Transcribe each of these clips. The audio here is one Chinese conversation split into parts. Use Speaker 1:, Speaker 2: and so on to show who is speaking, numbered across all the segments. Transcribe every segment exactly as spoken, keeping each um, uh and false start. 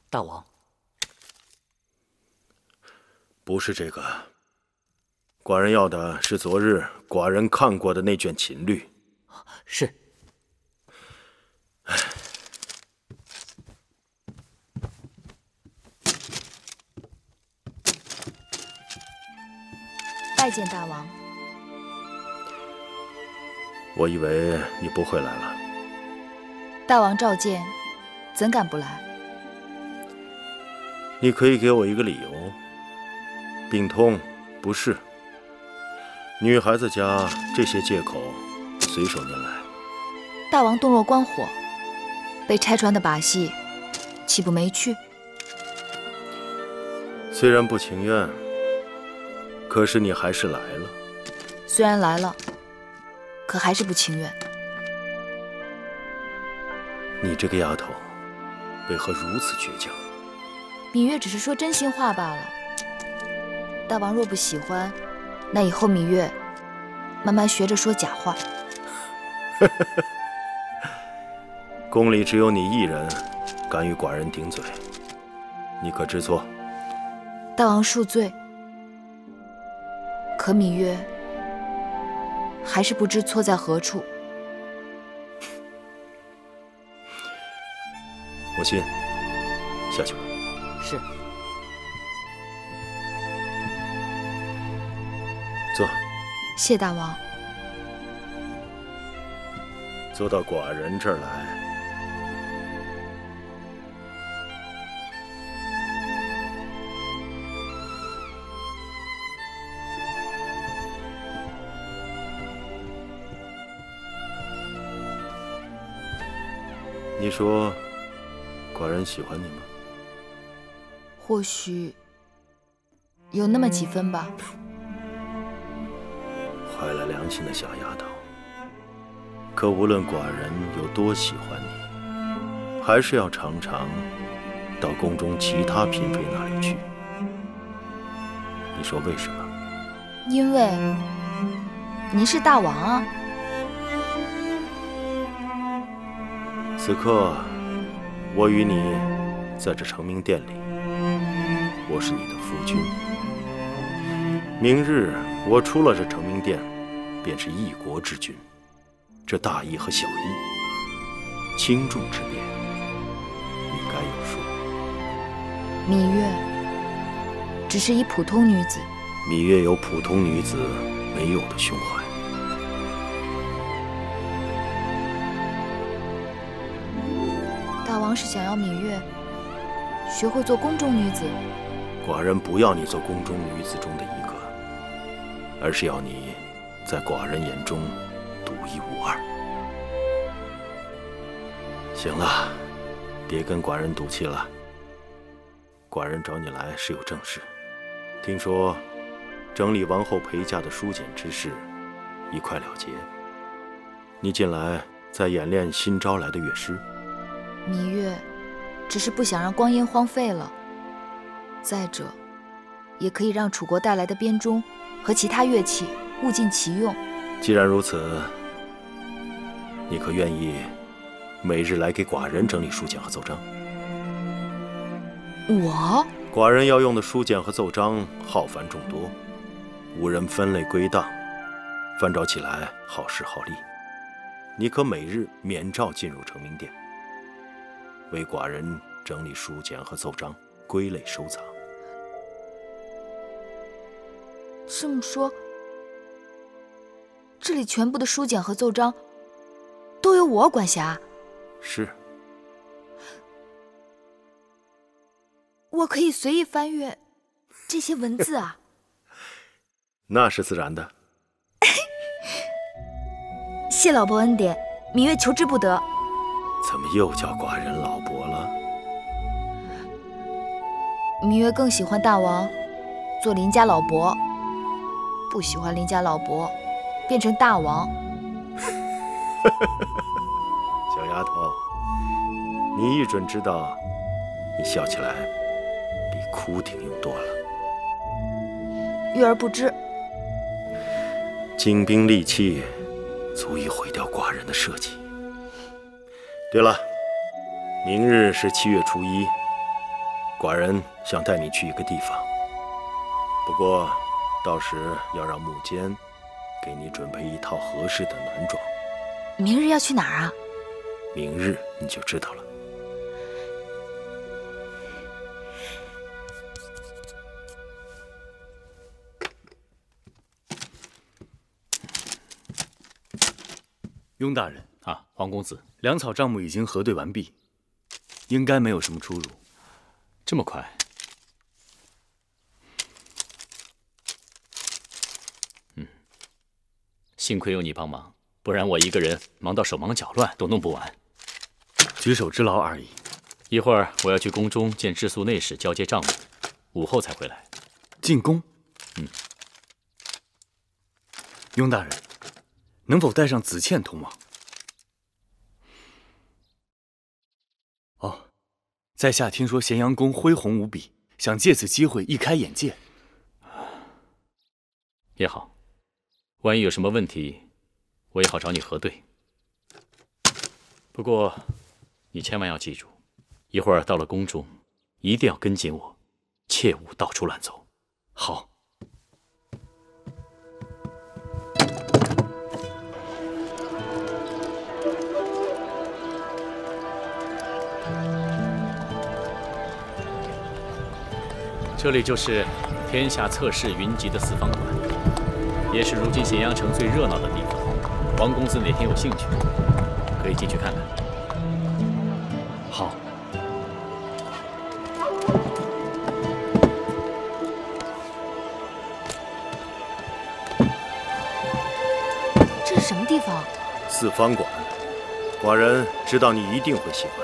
Speaker 1: 大王，
Speaker 2: 不是这个。寡人要的是昨日寡人看过的那卷秦律。
Speaker 1: 是。
Speaker 3: 拜见大王。
Speaker 2: 我以为你不会来了。
Speaker 3: 大王召见，怎敢不来？
Speaker 2: 你可以给我一个理由。病痛、不适，女孩子家这些借口随手拈来。
Speaker 3: 大王洞若观火，被拆穿的把戏，岂不没趣？
Speaker 2: 虽然不情愿，可是你还是来了。
Speaker 3: 虽然来了，可还是不情愿。
Speaker 2: 你这个丫头，为何如此倔强？
Speaker 3: 芈月只是说真心话罢了。大王若不喜欢，那以后芈月慢慢学着说假话。
Speaker 2: 宫里只有你一人敢与寡人顶嘴，你可知错？
Speaker 3: 大王恕罪。可芈月还是不知错在何处。
Speaker 2: 母亲，下去吧。
Speaker 1: 是。
Speaker 2: 坐。
Speaker 3: 谢大王。
Speaker 2: 坐到寡人这儿来。你说，寡人喜欢你吗？
Speaker 3: 或许有那么几分吧。
Speaker 2: 坏了良心的小丫头。可无论寡人有多喜欢你，还是要常常到宫中其他嫔妃那里去。你说为什么？
Speaker 3: 因为您是大王啊。
Speaker 2: 此刻，我与你在这承明殿里，我是你的夫君。明日我出了这承明殿，便是一国之君。这大义和小义、轻重之别，你该有数。
Speaker 3: 芈月只是一普通女子。
Speaker 2: 芈月有普通女子没有的胸怀。
Speaker 3: 大王是想要芈月学会做宫中女子？
Speaker 2: 寡人不要你做宫中女子中的一个，而是要你在寡人眼中独一无二。行了，别跟寡人赌气了。寡人找你来是有正事，听说整理王后陪嫁的书简之事已快了结，你近来在演练新招来的乐师。
Speaker 3: 芈月只是不想让光阴荒废了，再者，也可以让楚国带来的编钟和其他乐器物尽其用。
Speaker 2: 既然如此，你可愿意每日来给寡人整理书简和奏章？
Speaker 3: 我？
Speaker 2: 寡人要用的书简和奏章浩繁众多，无人分类归档，翻找起来耗时耗力。你可每日免召进入承明殿，为寡人整理书简和奏章，归类收藏。
Speaker 3: 这么说，这里全部的书简和奏章都由我管辖？
Speaker 2: 是。
Speaker 3: 我可以随意翻阅这些文字啊？
Speaker 2: 那是自然的。
Speaker 3: 谢老伯恩典，芈月求之不得。
Speaker 2: 怎么又叫寡人老伯了？
Speaker 3: 芈月更喜欢大王做邻家老伯，不喜欢邻家老伯变成大王。
Speaker 2: 小丫头，你一准知道，你笑起来比哭顶用多了。
Speaker 3: 月儿不知，
Speaker 2: 精兵利器足以毁掉寡人的社稷。对了，明日是七月初一， 寡人想带你去一个地方，不过到时要让木间给你准备一套合适的男装。
Speaker 3: 明日要去哪儿啊？
Speaker 2: 明日你就知道了。
Speaker 1: 雍大人
Speaker 4: 啊，黄公子，
Speaker 1: 粮草账目已经核对完毕，应该没有什么出入。
Speaker 4: 这么快？嗯，幸亏有你帮忙，不然我一个人忙到手忙脚乱都弄不完。
Speaker 1: 举手之劳而已。
Speaker 4: 一会儿我要去宫中见治粟内侍交接账目，午后才回来。
Speaker 1: 进宫？
Speaker 4: 嗯。
Speaker 1: 雍大人，能否带上子倩同往？哦，在下听说咸阳宫恢宏无比，想借此机会一开眼界。
Speaker 4: 也好，万一有什么问题，我也好找你核对。不过，你千万要记住，一会儿到了宫中，一定要跟紧我，切勿到处乱走。
Speaker 1: 好。
Speaker 4: 这里就是天下侧室云集的四方馆，也是如今咸阳城最热闹的地方。王公子哪天有兴趣，可以进去看看。
Speaker 1: 好。
Speaker 3: 这是什么地方？
Speaker 2: 四方馆，寡人知道你一定会喜欢。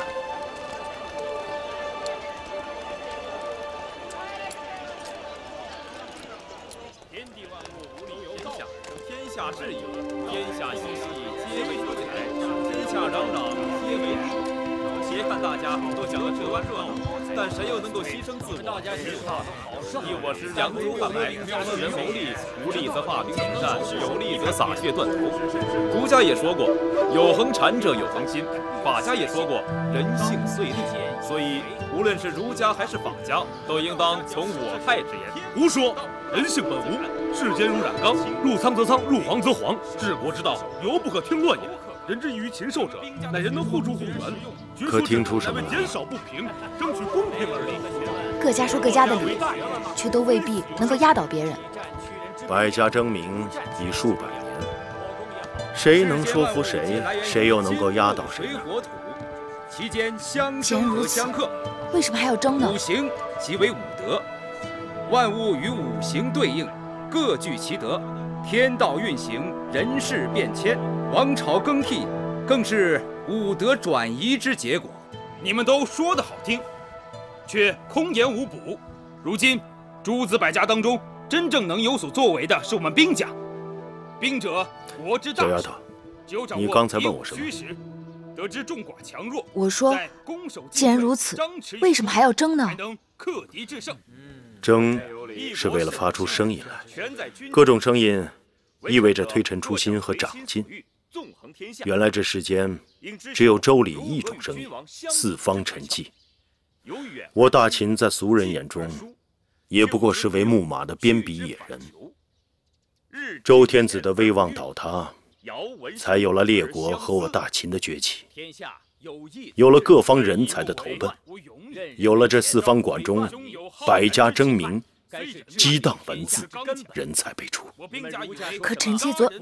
Speaker 5: 良州汉来，四人谋利，无利则化兵平善，有利则洒血断头。儒家也说过，有恒禅者有恒心；法家也说过，人性遂利。所以，无论是儒家还是法家，都应当从我派之言。
Speaker 6: 胡说！人性本无，世间如染缸，入仓则仓，入黄则黄。治国之道，犹不可听乱也。人之异于禽兽者，乃人能互助互援。
Speaker 2: 可听出什么来？
Speaker 6: 为减少不平，争取公平而已。
Speaker 3: 各家说各家的理，却都未必能够压倒别人。
Speaker 2: 百家争鸣已数百年，谁能说服谁，谁又能够压倒谁呢？
Speaker 5: 其间相
Speaker 3: 既然如此，为什么还要争呢？
Speaker 5: 五行即为五德，万物与五行对应，各具其德。天道运行，人事变迁，王朝更替，更是五德转移之结果。
Speaker 6: 你们都说得好听，却空言无补。如今诸子百家当中，真正能有所作为的是我们兵家。兵者，国之大事。
Speaker 2: 小丫头，你刚才问我什么？
Speaker 6: 得知众寡强弱。
Speaker 3: 我说，既然如此，为什么还要争呢？
Speaker 6: 克敌制胜。
Speaker 2: 争是为了发出声音来，各种声音意味着推陈出新和长进。原来这世间只有周礼一种声音，四方沉寂。我大秦在俗人眼中，也不过是为木马的边鄙野人。周天子的威望倒塌，才有了列国和我大秦的崛起，有了各方人才的投奔，有了这四方馆中百家争鸣，激荡文字，人才辈出。
Speaker 3: 可臣妾昨，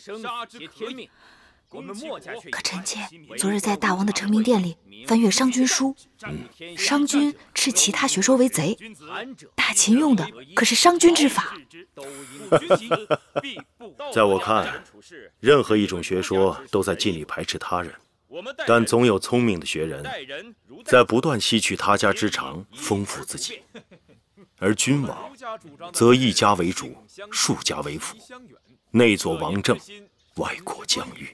Speaker 3: 可臣妾昨日在大王的成名殿里翻阅商君书，嗯，商君斥其他学说为贼，大秦用的可是商君之法。
Speaker 2: 在我看，任何一种学说都在尽力排斥他人，但总有聪明的学人在不断吸取他家之长，丰富自己。而君王则一家为主，数家为辅，内佐王政，外扩疆域。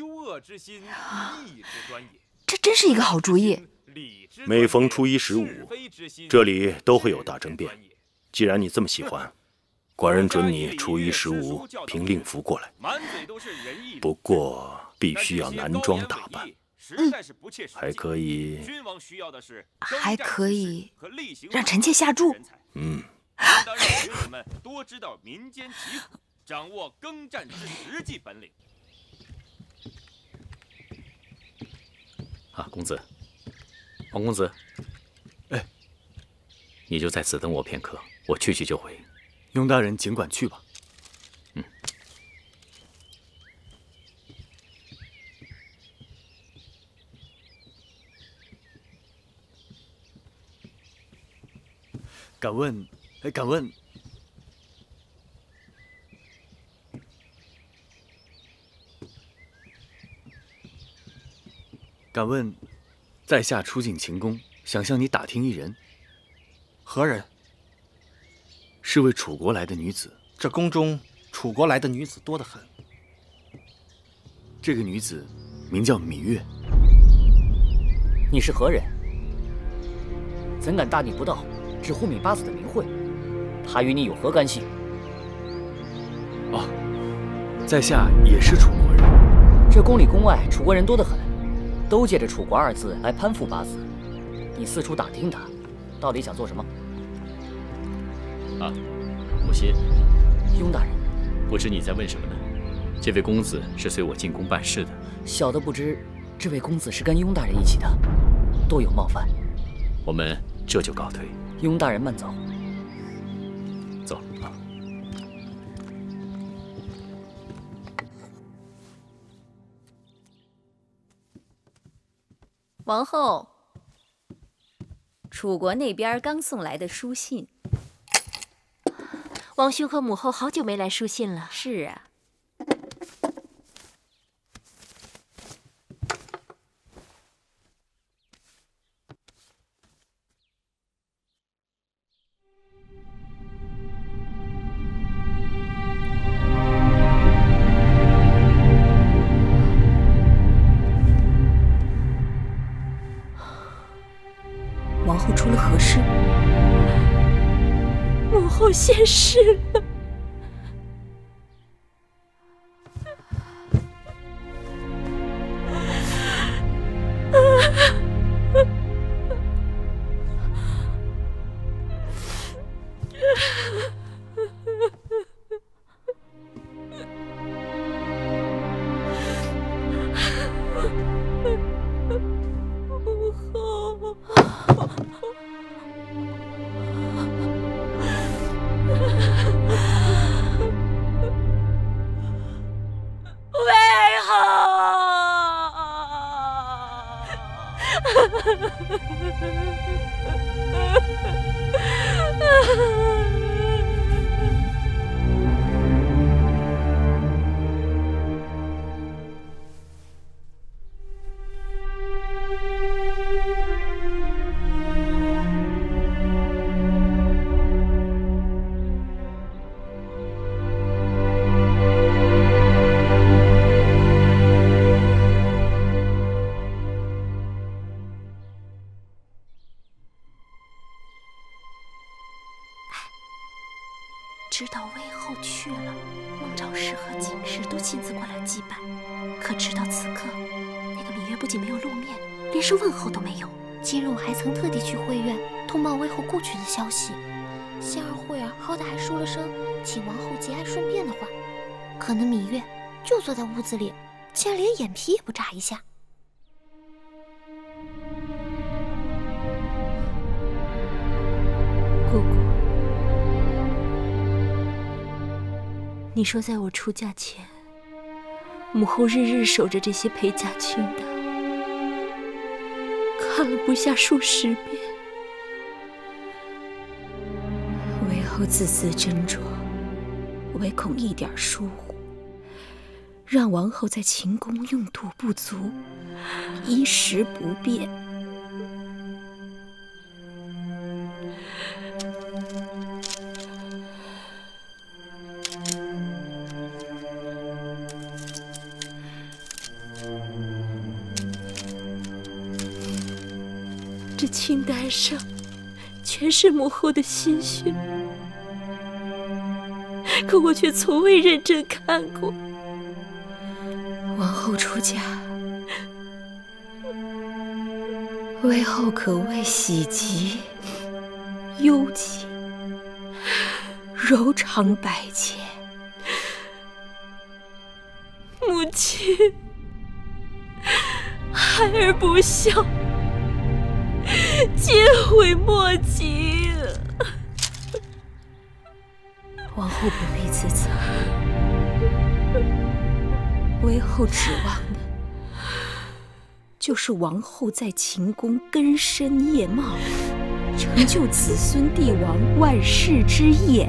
Speaker 3: 这真是一个好主意。
Speaker 2: 每逢初一十五，这里都会有大争辩。既然你这么喜欢，寡人准你初一十五凭令符过来。不过必须要男装打扮，
Speaker 5: 实在是不切实际。
Speaker 2: 还可以，
Speaker 5: 君王需要的是
Speaker 3: 还可以
Speaker 5: 和例行
Speaker 3: 让臣妾下注。
Speaker 2: 嗯，
Speaker 5: 应当让学子们多知道民间疾苦，掌握耕战之实际本领。
Speaker 4: 啊，公子，王公子，
Speaker 1: 哎，
Speaker 4: 你就在此等我片刻，我去去就回。
Speaker 1: 雍大人尽管去吧。
Speaker 4: 嗯。
Speaker 1: 敢问，哎，敢问，敢问，在下初进秦宫，想向你打听一人。
Speaker 7: 何人？
Speaker 1: 是位楚国来的女子。
Speaker 7: 这宫中楚国来的女子多得很。
Speaker 1: 这个女子名叫芈月。
Speaker 8: 你是何人？怎敢大逆不道，直呼芈八子的名讳？她与你有何干系？
Speaker 1: 哦，在下也是楚国人。
Speaker 8: 这宫里宫外楚国人多得很，都借着楚国二字来攀附八子。你四处打听他，到底想做什么？
Speaker 4: 啊，母亲，
Speaker 8: 雍大人，
Speaker 4: 不知你在问什么呢？这位公子是随我进宫办事的。
Speaker 8: 小的不知，这位公子是跟雍大人一起的，多有冒犯。
Speaker 4: 我们这就告退。
Speaker 8: 雍大人慢走。
Speaker 4: 走啊。
Speaker 9: 王后，楚国那边刚送来的书信。
Speaker 10: 王兄和母后好久没来书信了。
Speaker 9: 是啊。
Speaker 10: 王后出了何事？母后现世了。知道魏后去了，孟昭氏和景氏都亲自过来祭拜。可直到此刻，那个芈月不仅没有露面，连声问候都没有。今日我还曾特地去会院通报魏后故去的消息。仙儿慧儿好歹还说了声请王后节哀顺变的话，可那芈月就坐在屋子里，竟然连眼皮也不眨一下。姑姑，你说在我出嫁前，母后日日守着这些陪嫁裙的，看了不下数十遍。魏后字字斟酌，唯恐一点疏忽，让王后在秦宫用度不足，衣食不便。这清单上全是母后的心血，可我却从未认真看过。王后出嫁， 魏后可谓喜极幽情，柔肠百结。母亲，孩儿不孝，皆悔莫及。王后不必自责，魏后指望的就是王后在秦宫根深叶茂，成就子孙帝王万世之业。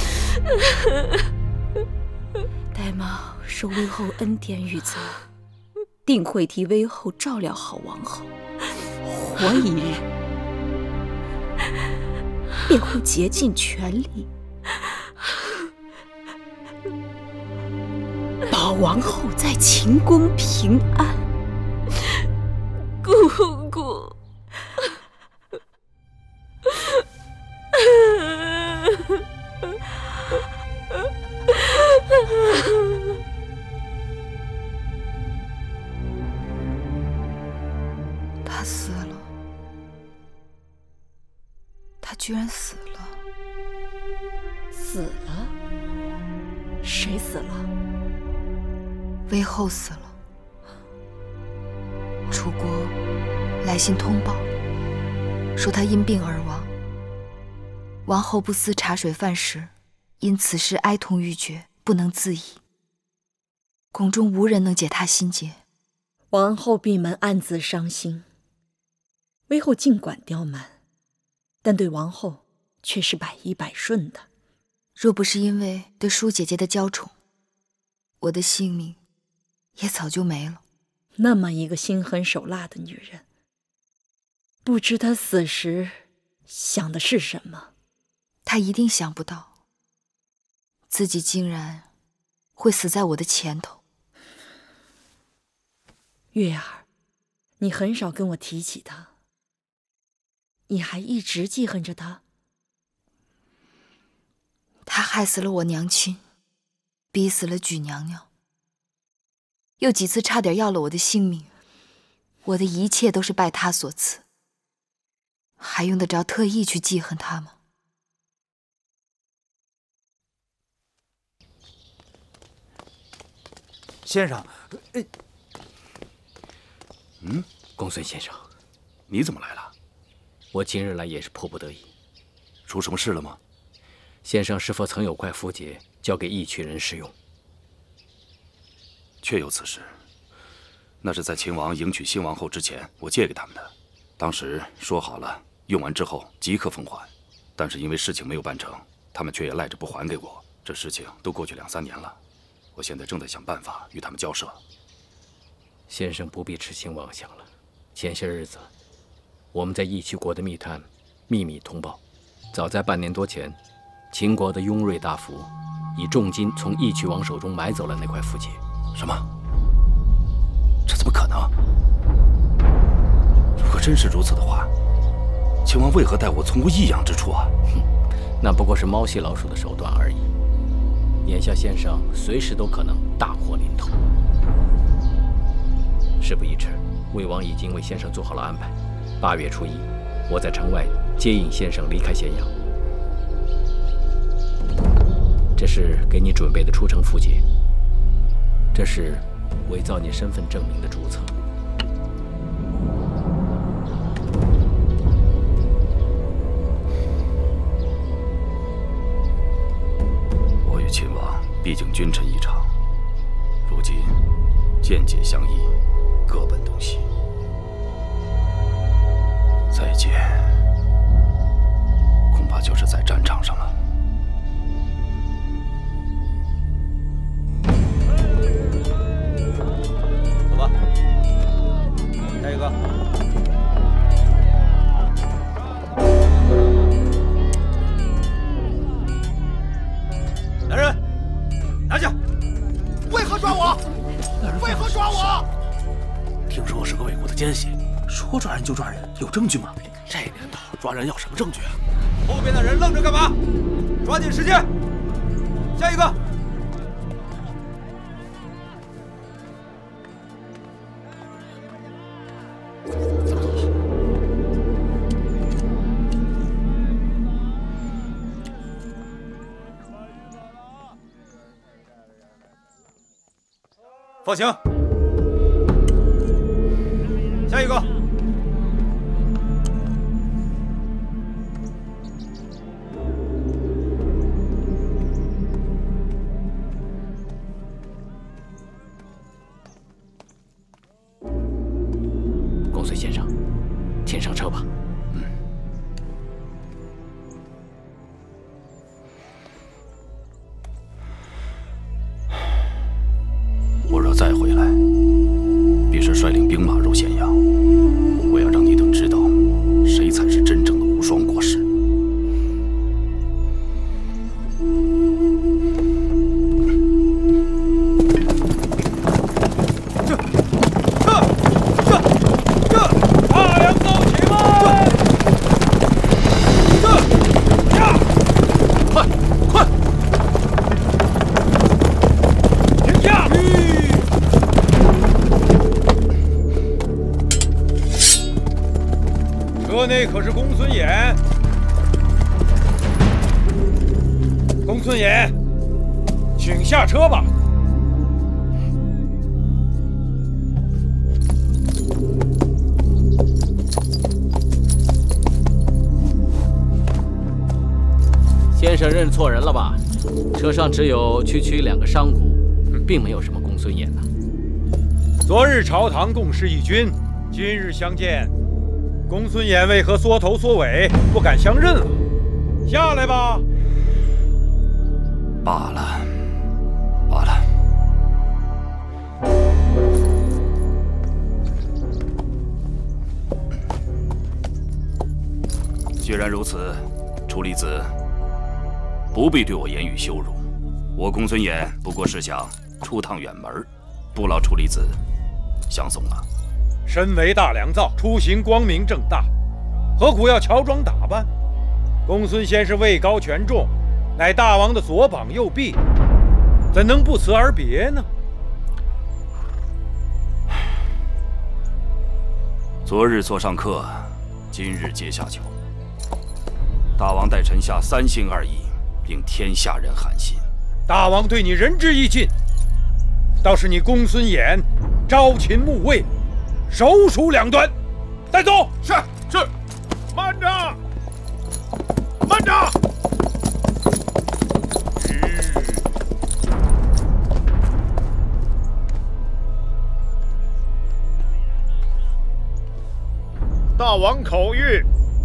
Speaker 10: 戴瑁受魏后恩典与责，定会替魏后照料好王后。活一日，便会竭尽全力保王后在秦宫平安。姑姑，
Speaker 3: 他死了，他居然死了。
Speaker 10: 死了？谁死了？
Speaker 3: 魏后死了。楚国来信通报，说他因病而亡。王后不思茶水饭食，因此事哀痛欲绝，不能自已。宫中无人能解他心结。
Speaker 10: 王后闭门暗自伤心。魏后尽管刁蛮，但对王后却是百依百顺的。
Speaker 3: 若不是因为对舒姐姐的娇宠，我的性命也早就没了。
Speaker 10: 那么一个心狠手辣的女人，不知她死时想的是什么？
Speaker 3: 她一定想不到，自己竟然会死在我的前头。
Speaker 10: 月儿，你很少跟我提起她，你还一直记恨着她？
Speaker 3: 她害死了我娘亲，逼死了举娘娘，又几次差点要了我的性命。我的一切都是拜她所赐，还用得着特意去记恨她吗？
Speaker 1: 先生，哎，
Speaker 11: 嗯，公孙先生，
Speaker 1: 你怎么来了？
Speaker 11: 我今日来也是迫不得已。
Speaker 1: 出什么事了吗？
Speaker 11: 先生是否曾有块符节交给义渠人使用？
Speaker 1: 确有此事。那是在秦王迎娶新王后之前，我借给他们的。当时说好了，用完之后即刻奉还。但是因为事情没有办成，他们却也赖着不还给我。这事情都过去两三年了。我现在正在想办法与他们交涉。
Speaker 11: 先生不必痴心妄想了。前些日子，我们在义渠国的密探秘密通报，早在半年多前，秦国的雍瑞大夫以重金从义渠王手中买走了那块符节。
Speaker 1: 什么？这怎么可能？如果真是如此的话，秦王为何待我从无异样之处啊？
Speaker 11: 哼，那不过是猫戏老鼠的手段而已。眼下先生随时都可能大祸临头。事不宜迟，魏王已经为先生做好了安排。八月初一，我在城外接应先生离开咸阳。这是给你准备的出城符节，这是伪造你身份证明的注册。
Speaker 1: 我与秦王毕竟君臣一场，如今见解相异，各奔东西。再见，恐怕就是在战场上了。
Speaker 12: 走吧，下一个。来人，拿下！
Speaker 7: 为何抓我？为何抓我？
Speaker 13: 听说我是个魏国的奸细，说抓人就抓人，有证据吗？这年头抓人要什么证据啊？
Speaker 12: 后边的人愣着干嘛？抓紧时间！下一个。
Speaker 13: 怎么走？
Speaker 12: 放行。下一个。
Speaker 11: 公孙先生，请上车吧。
Speaker 1: 嗯。我若再回来，必是率领兵马入咸阳。我要让你等知道，谁才是真正的无双国师。
Speaker 12: 车内可是公孙衍？公孙衍，请下车吧。
Speaker 11: 先生认错人了吧？车上只有区区两个商贾，并没有什么公孙衍呐。
Speaker 12: 昨日朝堂共事一军，今日相见。公孙衍为何缩头缩尾，不敢相认了？下来吧。
Speaker 1: 罢了，罢了。既然如此，楚离子不必对我言语羞辱。我公孙衍不过是想出趟远门，不劳楚离子相送了。
Speaker 12: 身为大良造，出行光明正大，何苦要乔装打扮？公孙先是位高权重，乃大王的左膀右臂，怎能不辞而别呢？
Speaker 1: 昨日座上客，今日阶下囚。大王待臣下三心二意，令天下人寒心。
Speaker 12: 大王对你仁至义尽，倒是你公孙衍朝秦暮魏，手鼠两端。带走。
Speaker 7: 是是。慢着，慢着。大王口谕：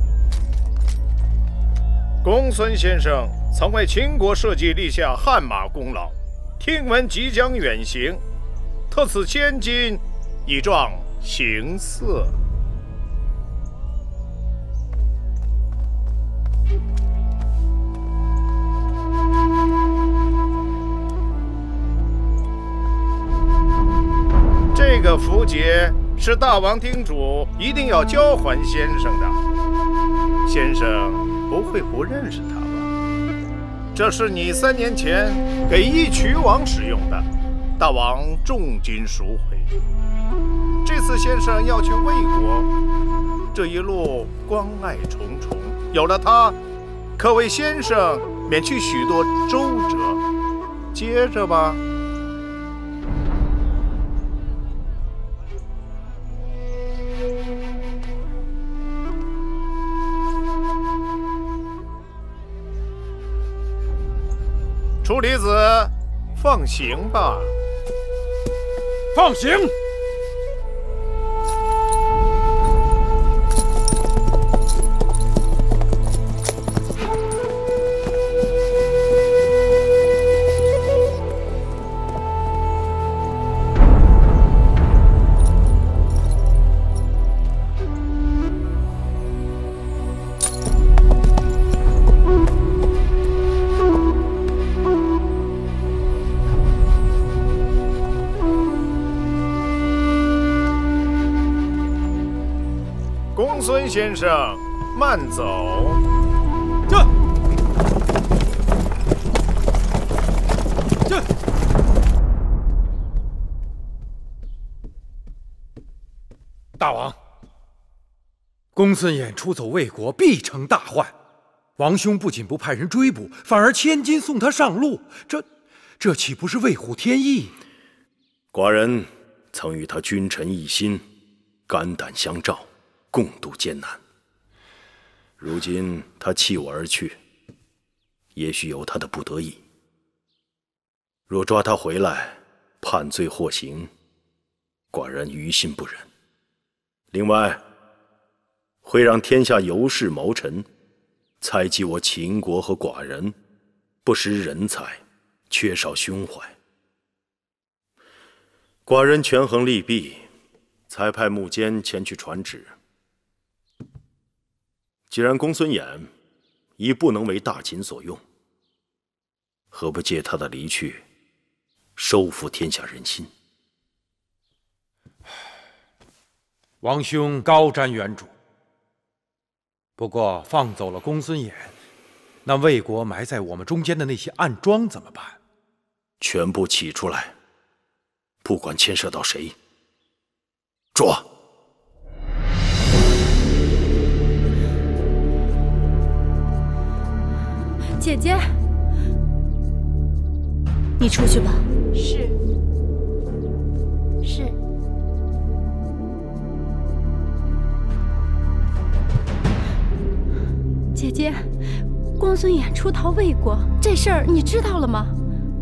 Speaker 7: 公孙先生曾为秦国社稷立下汗马功劳，听闻即将远行，特赐千金以壮行色。这个符节是大王叮嘱一定要交还先生的，先生不会不认识他吧？这是你三年前给义渠王使用的，大王重金赎回。这次先生要去魏国，这一路关爱重重，有了他，可为先生免去许多周折。接着吧。楚离子，放行吧。
Speaker 12: 放行。
Speaker 7: 公孙先生，慢走。
Speaker 12: 这，这，大王，公孙衍出走魏国，必成大患。王兄不仅不派人追捕，反而千金送他上路，这，这岂不是为虎添翼？
Speaker 2: 寡人曾与他君臣一心，肝胆相照，共度艰难。如今他弃我而去，也许有他的不得已。若抓他回来，判罪获刑，寡人于心不忍。另外，会让天下尤氏谋臣猜忌我秦国和寡人不识人才，缺少胸怀。寡人权衡利弊，才派穆坚前去传旨。既然公孙衍已不能为大秦所用，何不借他的离去，收复天下人心？
Speaker 12: 王兄高瞻远瞩。不过放走了公孙衍，那魏国埋在我们中间的那些暗桩怎么办？
Speaker 2: 全部起出来，不管牵涉到谁，抓！
Speaker 10: 姐姐，你出去吧。是。是。姐姐，公孙衍出逃魏国，这事儿你知道了吗？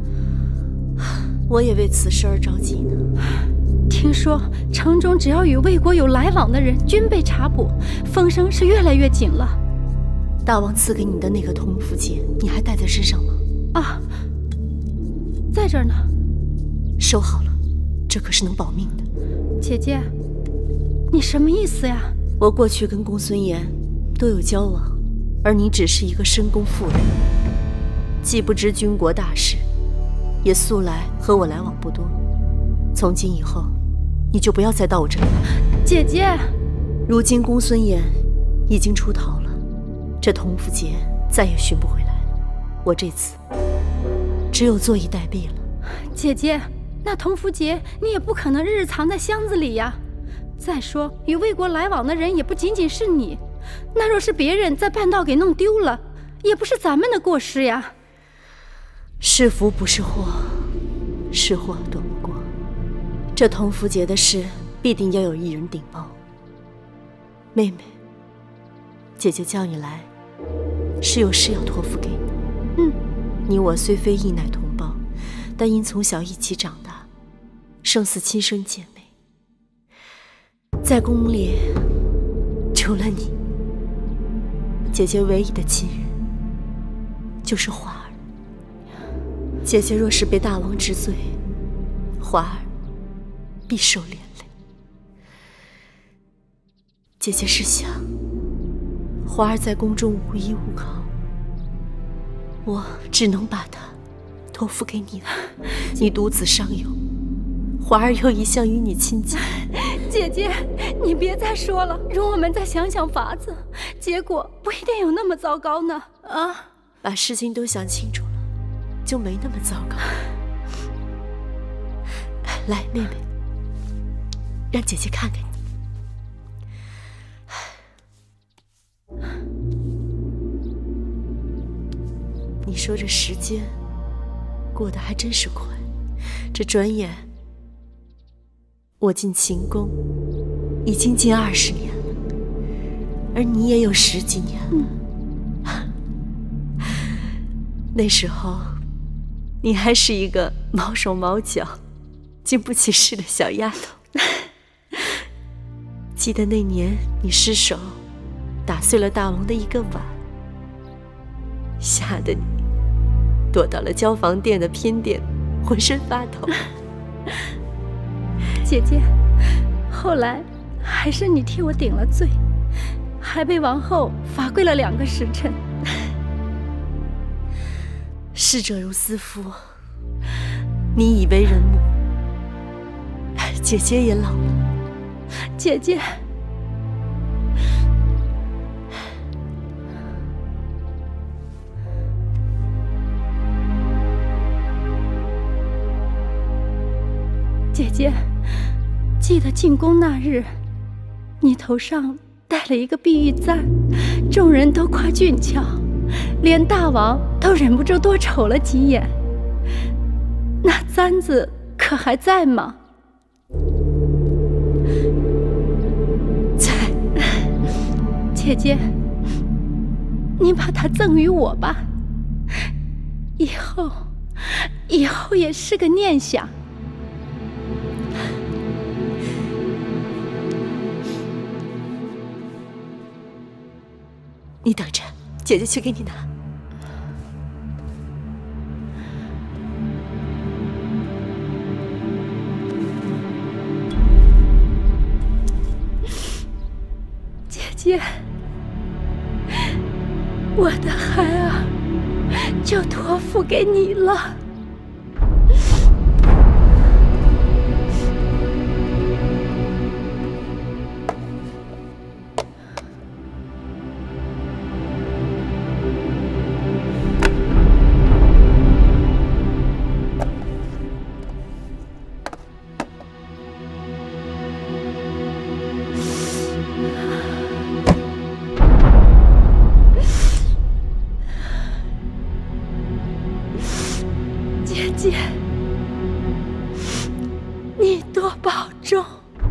Speaker 14: 我也为此事而着急呢。
Speaker 10: 听说城中只要与魏国有来往的人，均被查捕，风声是越来越紧了。
Speaker 14: 大王赐给你的那个铜符节，你还带在身上吗？
Speaker 10: 啊，在这儿呢。
Speaker 14: 收好了，这可是能保命的。
Speaker 10: 姐姐，你什么意思呀？
Speaker 14: 我过去跟公孙衍都有交往，而你只是一个深宫妇人，既不知军国大事，也素来和我来往不多。从今以后，你就不要再到我这里来。
Speaker 10: 姐姐，
Speaker 14: 如今公孙衍已经出逃了，这铜符节再也寻不回来了。我这次只有坐以待毙了。
Speaker 10: 姐姐，那铜符节你也不可能日日藏在箱子里呀。再说，与魏国来往的人也不仅仅是你，那若是别人在半道给弄丢了，也不是咱们的过失呀。
Speaker 14: 是福不是祸，是祸躲不过。这铜符节的事，必定要有一人顶包。妹妹，姐姐叫你来，是有事要托付给你。
Speaker 10: 嗯，
Speaker 14: 你我虽非一奶同胞，但因从小一起长大，胜似亲生姐妹。在宫里，除了你，姐姐唯一的亲人就是华儿。姐姐若是被大王治罪，华儿必受连累。姐姐是想，华儿在宫中无依无靠，我只能把她托付给你了。你独子尚有，华儿又一向与你亲近。
Speaker 10: 姐姐，你别再说了，容我们再想想法子，结果不一定有那么糟糕呢。
Speaker 14: 啊，把事情都想清楚了，就没那么糟糕。来，妹妹，让姐姐看看你。你说这时间过得还真是快，这转眼我进秦宫已经近二十年了，而你也有十几年了。嗯、那时候你还是一个毛手毛脚、经不起事的小丫头。记得那年你失手打碎了大王的一个碗，吓得你躲到了交房店的偏殿，浑身发抖。
Speaker 10: 姐姐，后来还是你替我顶了罪，还被王后罚跪了两个时辰。
Speaker 14: 逝者如斯夫，你已为人母，姐姐也老了。
Speaker 10: 姐姐，姐姐，记得进宫那日，你头上戴了一个碧玉簪，众人都夸俊俏，连大王都忍不住多瞅了几眼。那簪子可还在吗？ 姐姐，您把它赠予我吧，以后，以后也是个念想。
Speaker 14: 你等着，姐姐去给你拿。
Speaker 10: 姐姐，我的孩儿就托付给你了。姐姐，你多保重。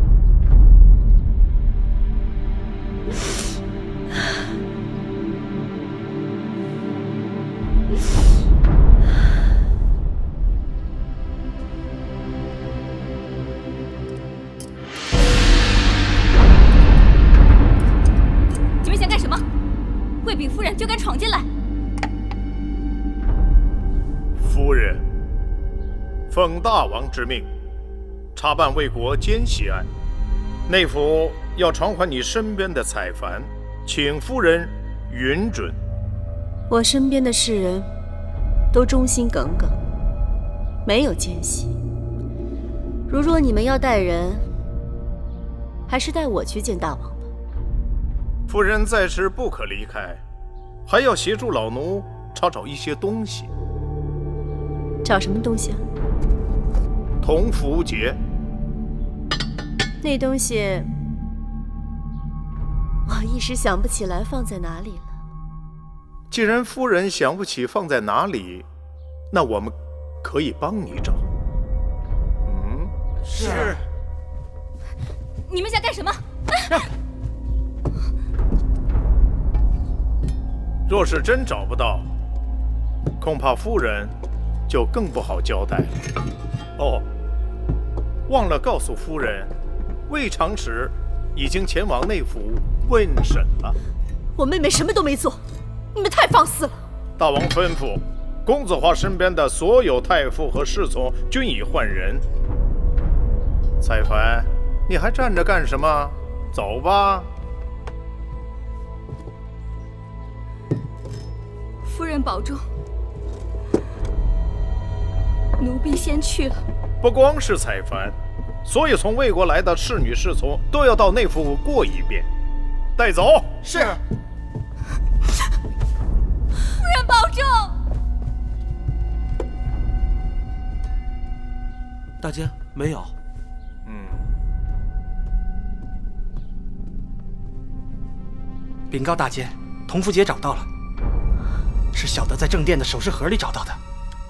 Speaker 9: 你们想干什么？卫秉夫人就敢闯进来！
Speaker 7: 夫人，奉大王之命，查办魏国奸细案，内府要传唤你身边的采凡，请夫人允准。
Speaker 14: 我身边的士人都忠心耿耿，没有奸细。如若你们要带人，还是带我去见大王吧。
Speaker 7: 夫人在时不可离开，还要协助老奴查找一些东西。
Speaker 14: 找什么东西啊？
Speaker 7: 铜符节。
Speaker 14: 那东西我一时想不起来放在哪里了。
Speaker 7: 既然夫人想不起放在哪里，那我们可以帮你找。嗯，
Speaker 13: 是。
Speaker 9: 你们想干什么？
Speaker 7: 若是真找不到，恐怕夫人就更不好交代了。哦，忘了告诉夫人，魏长史已经前往内府问审了。
Speaker 14: 我妹妹什么都没做，你们太放肆了。
Speaker 7: 大王吩咐，公子华身边的所有太傅和侍从均已换人。采凡，你还站着干什么？走吧。
Speaker 9: 夫人保重，奴婢先去了。
Speaker 7: 不光是采凡，所有从魏国来的侍女侍从都要到内府过一遍，带走。
Speaker 13: 是。
Speaker 9: 夫人保重。
Speaker 13: 大姐，没有。
Speaker 7: 嗯。
Speaker 13: 禀告大姐，铜符节找到了。是小的在正殿的首饰盒里找到的。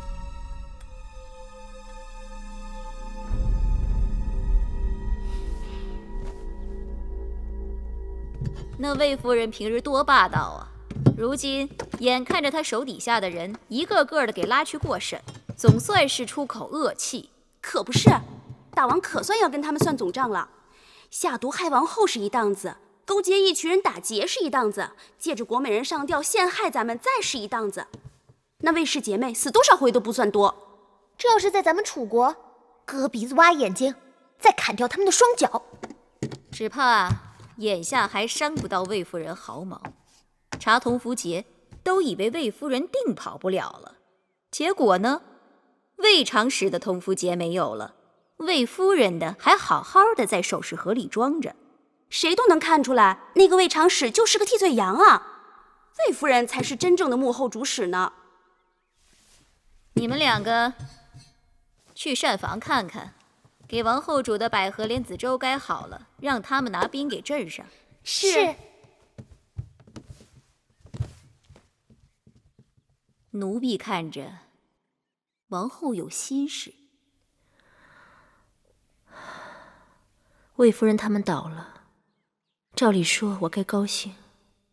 Speaker 9: 那魏夫人平日多霸道啊！如今眼看着她手底下的人一个个的给拉去过审，总算是出口恶气。
Speaker 10: 可不是，大王可算要跟他们算总账了。下毒害王后是一档子，勾结一群人打劫是一档子，借着国美人上吊陷害咱们再是一档子。那魏氏姐妹死多少回都不算多。
Speaker 15: 这要是在咱们楚国，割鼻子挖眼睛，再砍掉他们的双脚，
Speaker 9: 只怕眼下还伤不到魏夫人毫毛。查铜符节都以为魏夫人定跑不了了，结果呢，魏长史的铜符节没有了，魏夫人的还好好的在首饰盒里装着。
Speaker 10: 谁都能看出来，那个魏长史就是个替罪羊啊！魏夫人才是真正的幕后主使呢。
Speaker 9: 你们两个去膳房看看，给王后煮的百合莲子粥该好了，让他们拿兵给镇上。
Speaker 15: 是。
Speaker 9: 奴婢看着，王后有心事。
Speaker 14: 魏夫人他们倒了，照理说我该高兴，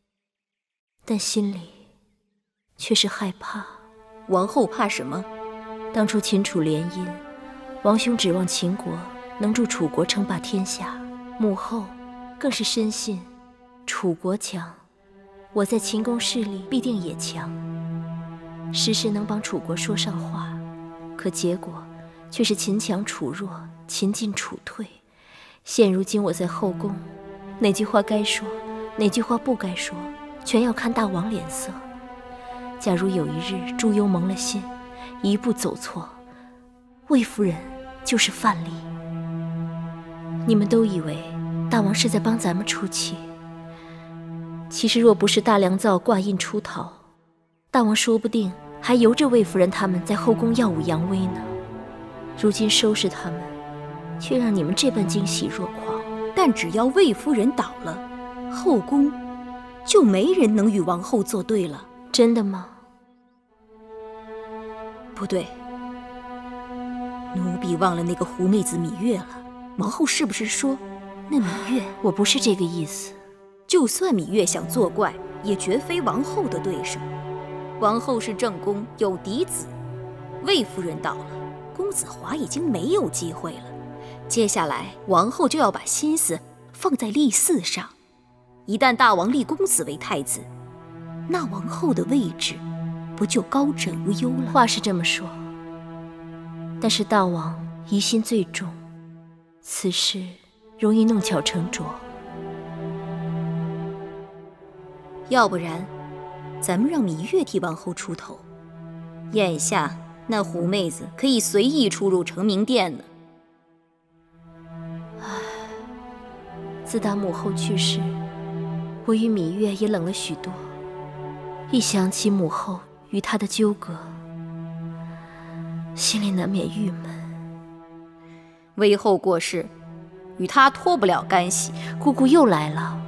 Speaker 14: 但心里却是害怕。
Speaker 9: 王后怕什么？
Speaker 14: 当初秦楚联姻，王兄指望秦国能助楚国称霸天下，母后更是深信楚国强，我在秦宫势力必定也强，时时能帮楚国说上话。可结果却是秦强楚弱，秦进楚退。现如今我在后宫，哪句话该说，哪句话不该说，全要看大王脸色。假如有一日朱由蒙了心，一步走错，魏夫人就是范例。你们都以为大王是在帮咱们出气，其实若不是大良造挂印出逃，大王说不定还由着魏夫人他们在后宫耀武扬威呢。如今收拾他们，却让你们这般惊喜若狂。
Speaker 9: 但只要魏夫人倒了，后宫就没人能与王后作对了。
Speaker 14: 真的吗？
Speaker 9: 不对，奴婢忘了那个狐妹子芈月了。王后是不是说那芈月？
Speaker 14: 我不是这个意思。
Speaker 9: 就算芈月想作怪，也绝非王后的对手。王后是正宫，有嫡子，魏夫人倒了，公子华已经没有机会了。接下来，王后就要把心思放在立嗣上。一旦大王立公子为太子，那王后的位置不就高枕无忧了？
Speaker 14: 话是这么说，但是大王疑心最重，此事容易弄巧成拙。
Speaker 9: 要不然，咱们让芈月替王后出头。眼下那狐妹子可以随意出入成明殿呢。
Speaker 14: 自打母后去世，我与芈月也冷了许多。一想起母后与她的纠葛，心里难免郁闷。
Speaker 9: 魏后过世，与她脱不了干系。
Speaker 14: 姑姑又来了。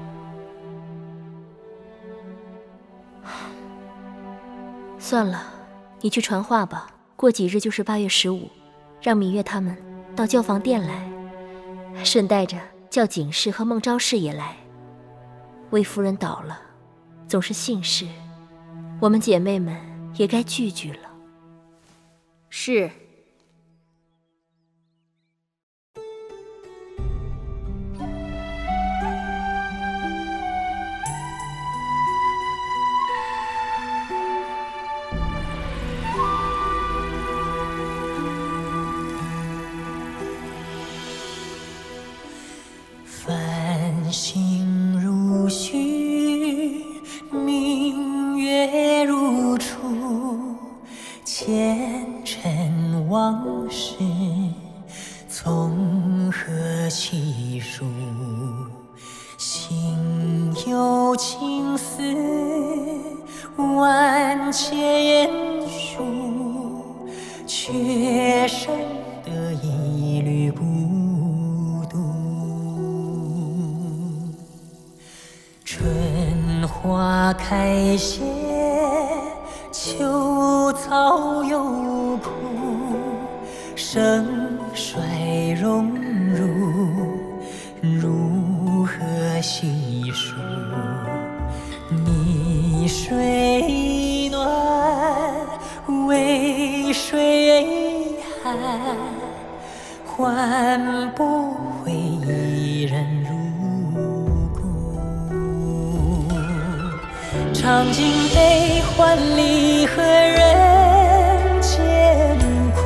Speaker 14: 算了，你去传话吧。过几日就是八月十五，让芈月他们到教坊殿来，顺带着叫景氏和孟昭氏也来。魏夫人倒了，总是幸事，我们姐妹们也该聚聚了。
Speaker 9: 是。
Speaker 16: 繁星如许，明月如初，前尘往事从何起数？心有情丝万千束，却生得一缕孤花开谢，秋草又枯，盛衰荣辱，如何细数？泥水暖，渭水寒，换不回一人入。尝尽悲欢离合人间苦，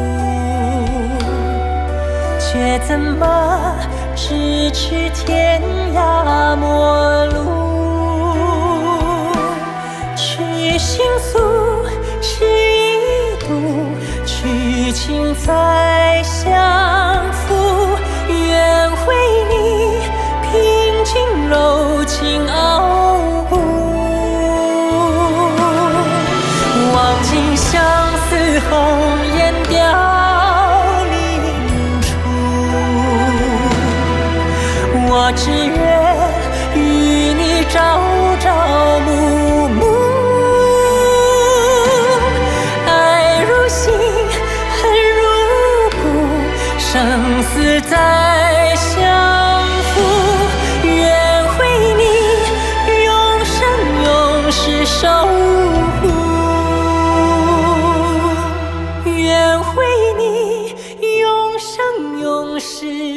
Speaker 16: 却怎么咫尺天涯陌路？去心诉，是一度，去情再相负。愿为你平静柔情傲骨。望尽相思红颜凋零处，我只愿与你朝朝暮暮，爱如心，恨如骨，生死再相负。愿为你永生永世事。